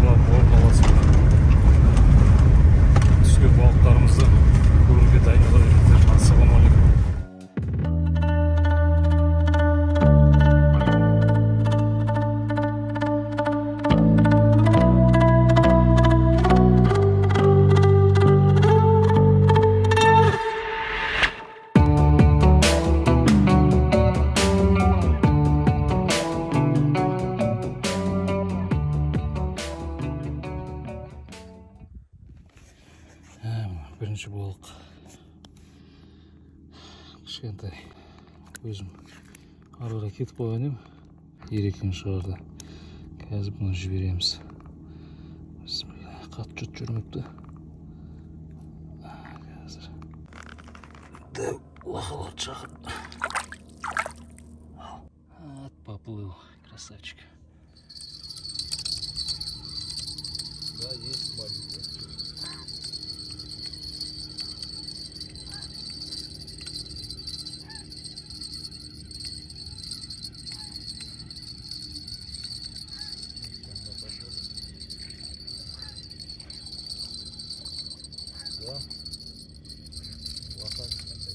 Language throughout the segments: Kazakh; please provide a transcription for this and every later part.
қамалап орналасып түскен балықтарымызды көруге дайындала беріңіздер. Ассалаумағалейкум. Бірінші балық. Кішкентай. Өзім ары кетіп қойған едім. Ерекең шығарды. Қазір бұны жібереміз. Қатты жұт жүрмепті. Қазір. Дәу лақалар шағын. Поплыл. Красавчик. Да, есть маленький. Да. Лоха кішкентай.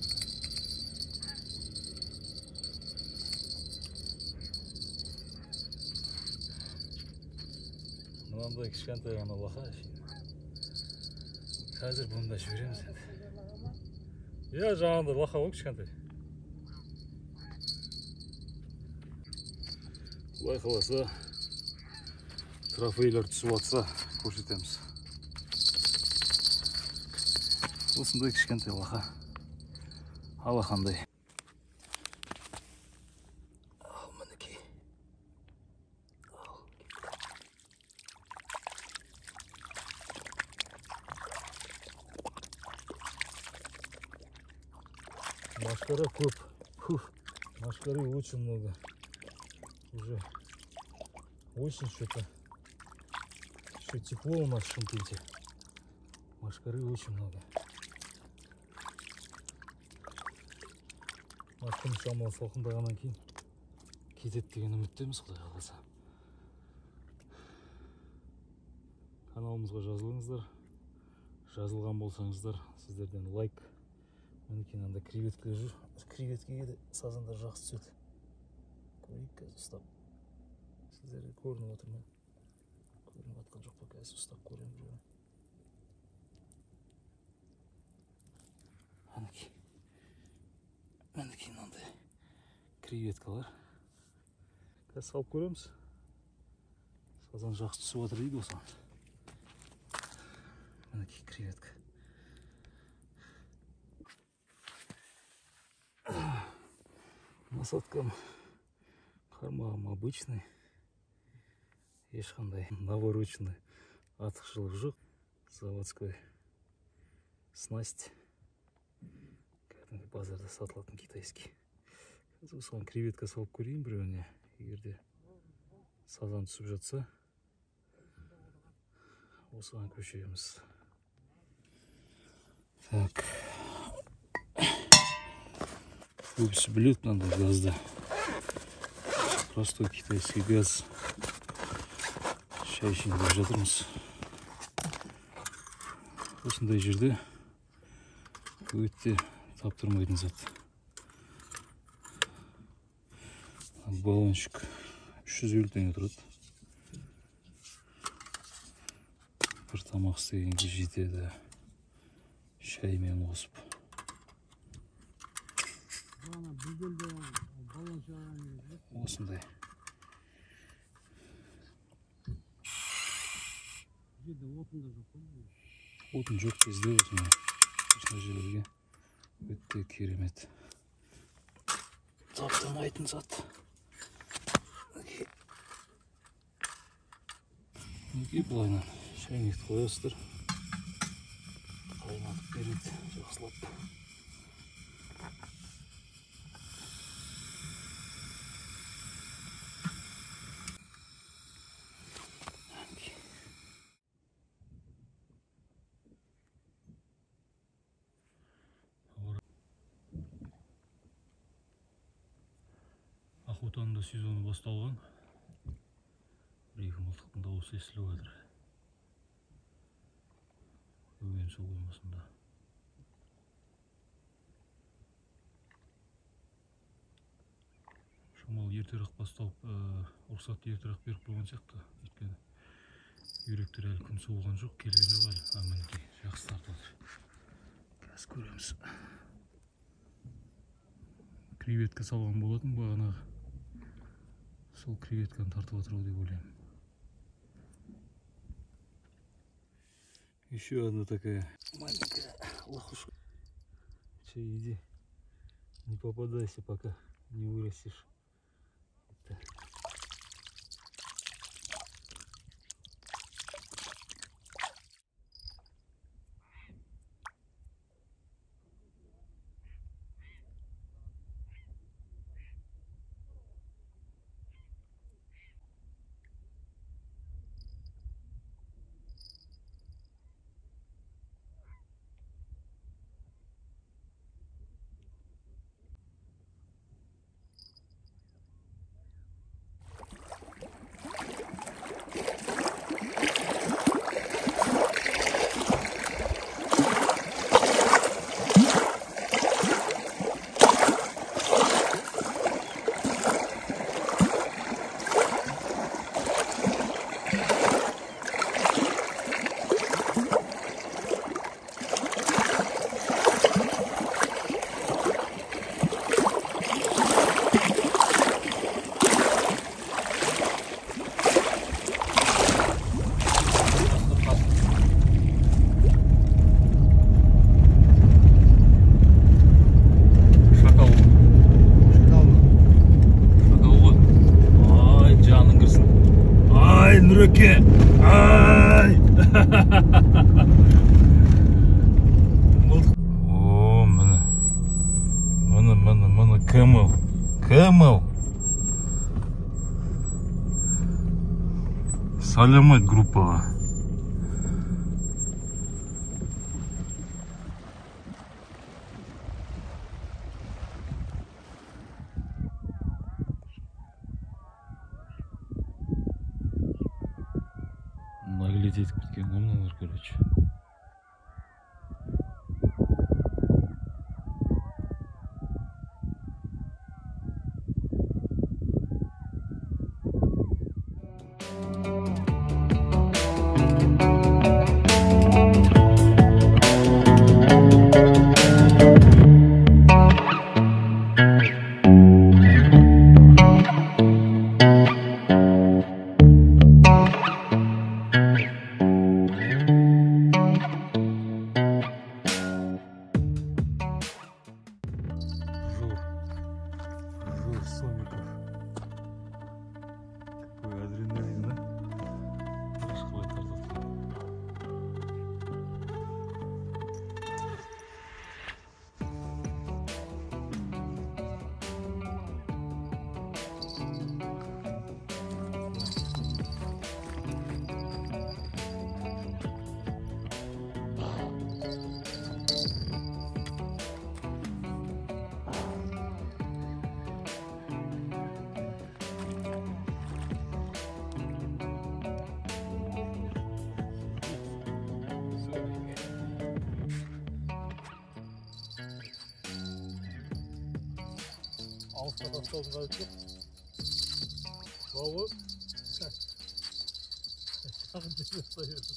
Мынандай кішкентай ғана лоха. Қазір бұны да жібереміз енді. Иә, жаңағындай лоха ғой кішкентай. Құдай қаласа трофейлер түсіп атса көрсетеміз. Осындай кішкентай лоха. Алақандай. Ал мінекей. Машкара көп. Машкары очень много. Уже очень что-то. Еще тепло у нас в Шымкенте. Машкары очень много. Күн шамалы салқындағаннан кейін кетеді деген үміттеміз, Құдай қаласа. Каналымызға жазылыңыздар. Жазылған болсаңыздар, сіздерден лайк. Мінекей анда креветкелер жүр. Креветкеге де сазандар жақсы түседі. Көрейік қазір ұстап. Сіздерге көрініп отыр ма? Көрініп атқан жоқ па, қазір ұстап көремін жүр. Мінекей мынандай креветкалар. Қазір салып көреміз. Сазан жақсы түсіп отыр дейді осыған. Мінекей креветка. Насадкам қармағым обычный. Ешқандай навороченный артықшылық жоқ. Заводской снасть. Базарда сатылатын китайский. Қазір осыған креветка салып көрейін біреуіне. Егерде сазан түсіп жатса, осыған көшеміз. Так. Көбісі біледі мынандай газды. Простой китайский газ. Шай ішейін деп жатырмыз. Осындай жерде өте таптырмайтын зат. Баллончик 350 теңге тұрады. Бір тамақ істегенге жетеді. Шаймен қосып. Осындай. Отын жоқ кезде осындай жерлерге өте керемет. Таптырмайтын зат. Мінекей былайынан шайнекті қоясыздар. Қайнатып береді жақсылап. Охотаның да сезоны басталған. Бір-екі мылтықтың дауысы естіліп жатыр. Бөген су қоймасында. Шамал ертерек басталып, рұқсатты ертерек беріп қойған сияқты. Өйткені үйректер әлі күн суыған жоқ, келген жоқ әлі. Мінекей, жақсы тартып отыр. Қазір көреміз. Креветка салған болатын бағанағы. Сол креветканы тартып отыр деп ойлаймын. Еще одна такая маленькая лохушка. Че, иди. Не попадайся, пока не вырастешь. Это. Нұреке! Ай! О, міне кемел. Сәлем айт группаға. Наглеть етіп кеткен мыналар, короче. Сомиков. Какой адреналин, да? Рашкалай тартады. Алысқа тастаудың қажеті жоқ. Бауы. Шағын деп ұстай берді.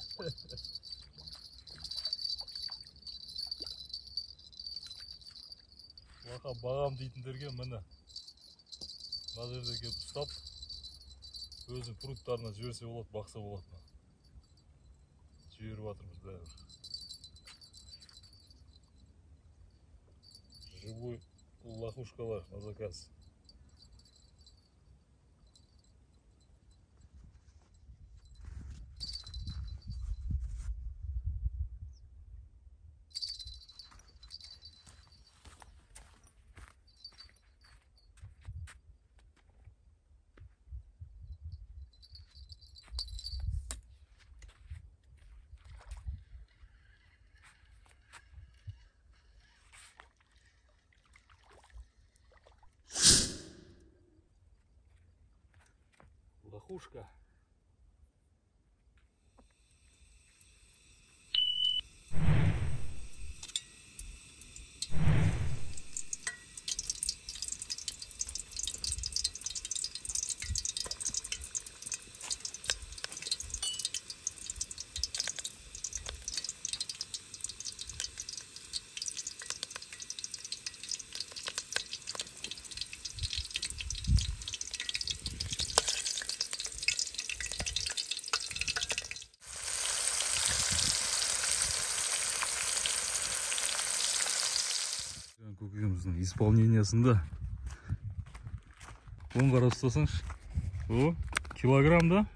Лақа бағам дейтіндерге міне. Мына жерде келіп ұстап, өзінің пруттарына жіберсе болады, бақса болады. Жіберіп жатырмыз бәрібір. Живой лохушкалар на заказ. Лохушка. өзінің исполнениясында. Оң қарап ұстасаңшы. О, килограмм да.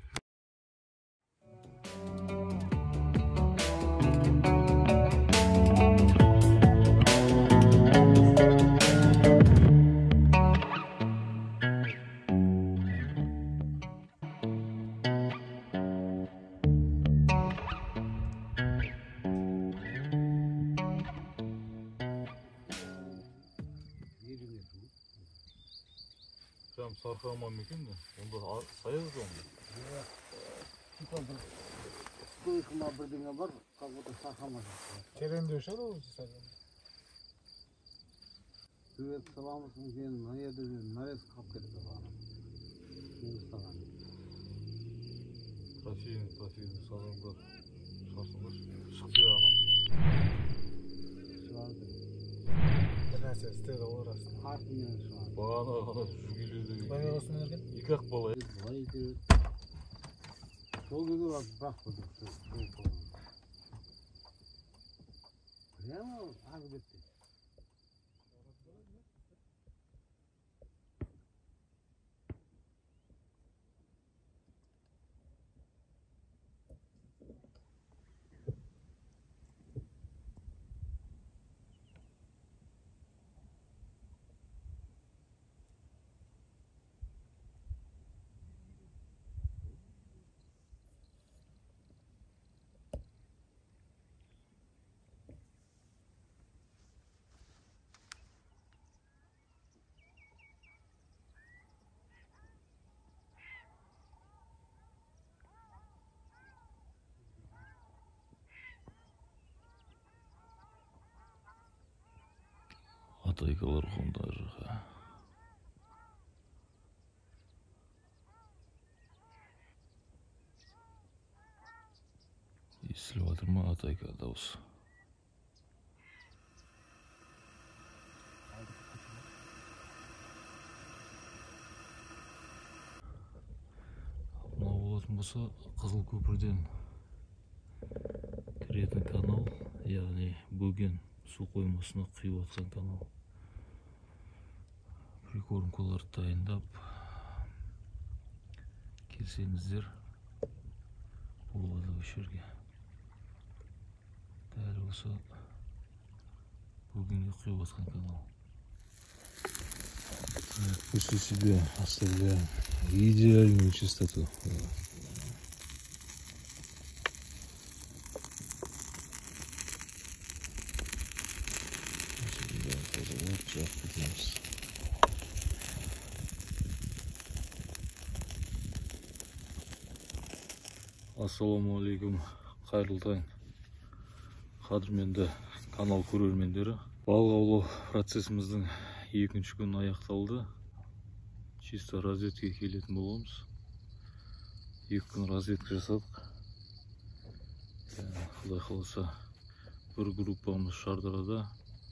Прям сарқырама мекен де, онда саяз да онда. Типа бір стойқыма бірдеңе бар, қағыда сарқама жоқ. Тереңде өшеді ол сарқама. Привет, саламысың, сен мына жерде нарез қалып кетті бағана. Мен ұстаған. Трофейный сазандар шарсыңдар. Шықпай ағам. Шығарды. Bir нәрсе істеді олар астында. Артымен шығарды. Бағана ғана жүгеледі. Баяғы осымен ерген? Екі ақ бала. Былай итереді. Сол кезде бар бірақ қойдық. Прямо ағып кетті. Атайкалар қондар. Естіліп жатыр ма атайка дауысы? Мынау болатын болса Қызыл көпірден кіретін канал, яғни бөген су қоймасына құйып жатқан канал. Прикормкаларды дайындап келсеңіздер болады осы жерге. Дәл осы бөгенге құйып жатқан канал. После себя оставляем идеальную чистоту. Ассалаумағалейкум, қайырлы таң, қадірменді канал көрермендері. Балық аулау процесіміздің екінші күн аяқталды. Чисто разведкаға келетін боламыз. Екі күн разведка жасадық. Құдай қаласа бір группамыз Шардарада.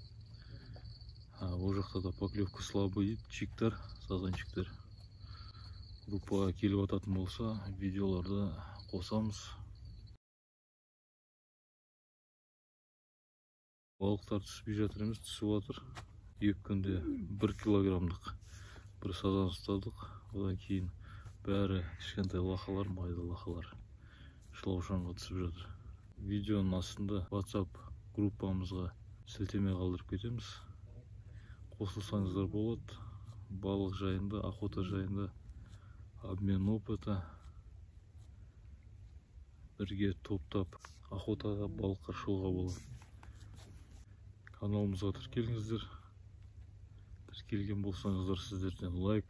Ол жақта да поклевка слабый дейді, чиктар, сазанчиктар. Группаға келіп ататын болса, видеоларды қосамыз. Балықтар түспей жатыр емес, түсіп жатыр. Екі күнде 1 килограмдық бір сазан ұстадық. Одан кейін бәрі кішкентай лақалар, майды лақалар шылаушанға түсіп жатыр. Видеоның астында WhatsApp группамызға сілтеме қалдырып кетеміз. Қосылсаңыздар болады. Балық жайында, охота жайында обмен опыта. Бірге топтап охотаға, балыққа шығуға болады. Каналымызға тіркеліңіздер. Тіркелген болсаңыздар сіздерден лайк.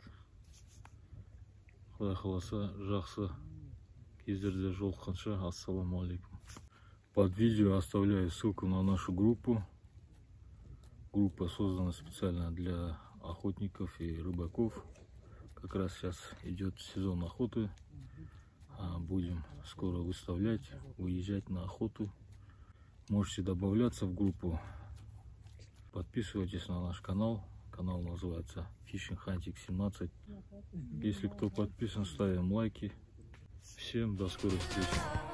Құдай қаласа жақсы кездерде жолыққанша. Ассалаумағалейкум. Под видео оставляю ссылку на нашу группу. Группа создана специально для охотников и рыбаков. Как раз сейчас идет сезон охоты. Будем скоро выставлять, уезжать на охоту. Можете добавляться в группу. Подписывайтесь на наш канал. Канал называется Fishing Hunting 17. Если кто подписан, ставим лайки. Всем до скорой встречи.